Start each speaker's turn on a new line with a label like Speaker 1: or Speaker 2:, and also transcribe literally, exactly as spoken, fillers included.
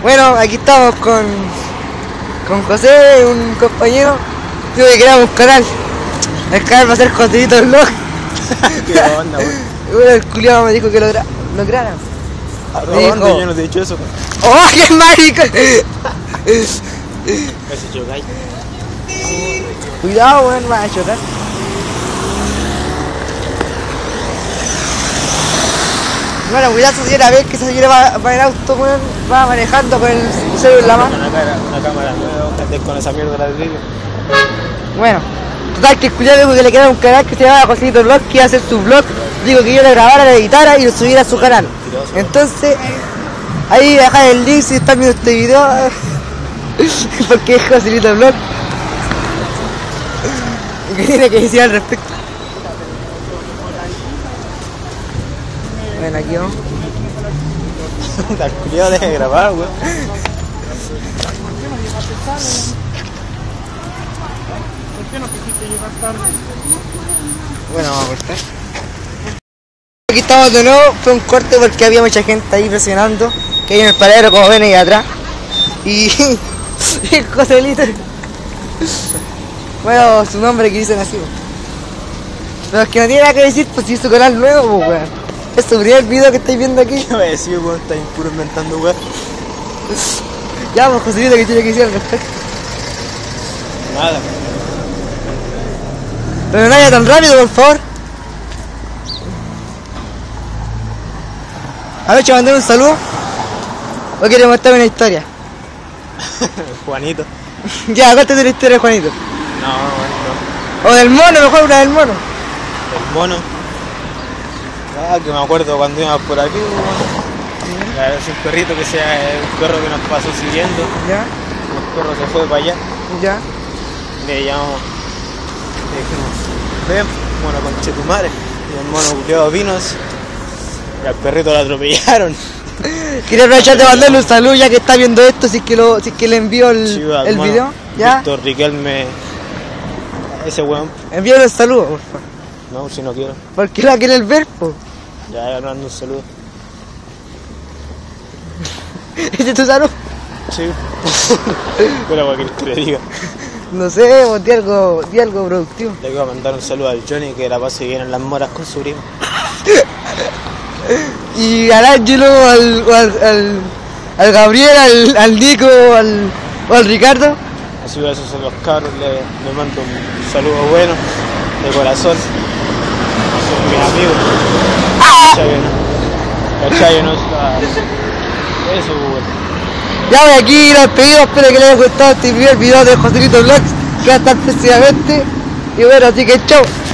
Speaker 1: Bueno, aquí estamos con, con José, un compañero. Digo que creamos un canal. El canal va a ser Joselito Vlog.
Speaker 2: ¿Qué onda, weón?
Speaker 1: Bueno, el culiado me dijo que lo, gra lo grabara.
Speaker 2: Me dijo, yo no te he dicho eso.
Speaker 1: ¡Oh, qué marico!
Speaker 2: Casi chocáis.
Speaker 1: Cuidado, weón, va a chocar. Bueno, cuidado, señora, ves que esa señora va, va en auto, weón, va manejando con el celular en la mano.
Speaker 2: Una, cara, una cámara nueva, antes con esa mierda de vídeo.
Speaker 1: Bueno, total que el culiado dijo que le quedaba un canal que se llamaba Joselito Vlog, que iba a hacer su vlog. Digo que yo lo grabara, lo editara y lo subiera a su canal. Entonces, ahí dejar el link si están viendo este video. Porque es Joselito Vlog. ¿Qué tiene que decir al respecto? Bueno, aquí vamos.
Speaker 2: El culiado deja de grabar, weón.
Speaker 1: Bueno, vamos a cortar. Aquí estamos de nuevo, fue un corte porque había mucha gente ahí presionando, que hay en el paradero como ven ahí atrás. Y el Joselito. Bueno, su nombre que dicen así. Pero es que no tiene nada que decir, pues si es su canal nuevo, pues weón. Es su primer video que estáis viendo aquí.
Speaker 2: ¿Qué me decís, weón? Estás puro inventando, weón.
Speaker 1: Ya, pues Joselito, ¿qué tiene que decir al respecto?
Speaker 2: Nada.
Speaker 1: Pero no vaya tan rápido, por favor. A ver, ¿te mandé un saludo? ¿O quieres contarme una historia?
Speaker 2: Juanito.
Speaker 1: Ya, cuéntate una historia de Juanito.
Speaker 2: No, no.
Speaker 1: O del mono, mejor una del mono.
Speaker 2: El mono. Ah, que me acuerdo cuando íbamos por aquí, weón. Es un perrito que sea el perro que nos pasó siguiendo.
Speaker 1: Ya.
Speaker 2: El perro se fue para allá.
Speaker 1: Ya.
Speaker 2: Le llamamos. Le dijimos, ven, mono conche tu madre. Y el mono culiado vino y al perrito lo atropellaron.
Speaker 1: Quería aprovechar de mandarle un saludo ya que está viendo esto, si es que, lo, si es que le envío el,
Speaker 2: Sí, va,
Speaker 1: el
Speaker 2: mono,
Speaker 1: video. Ya.
Speaker 2: Víctor Riquelme. Ese weón.
Speaker 1: Envíale un saludo, por favor.
Speaker 2: No, si no quiero.
Speaker 1: ¿Por qué la quiere el ver, po?
Speaker 2: Ya, ya no mando un saludo.
Speaker 1: ¿Ese es tu saludo?
Speaker 2: Sí. Pero para que te le diga.
Speaker 1: No sé, pues di algo, di algo productivo.
Speaker 2: Le iba a mandar un saludo al Johnny que la pase bien en las moras con su primo.
Speaker 1: Y al Ángelo, al, al, al, al Gabriel, al, al Nico, al, o al Ricardo.
Speaker 2: Así a esos son los cabros, le, le mando un saludo bueno, de corazón. Son mis amigos. ¿Cachai, no? ¿Cachai, no? Eso, bueno.
Speaker 1: Ya voy aquí, los pedidos, espero que les haya gustado este primer video de Joselito Vlogs, que hasta próximamente. Y bueno, así que chao.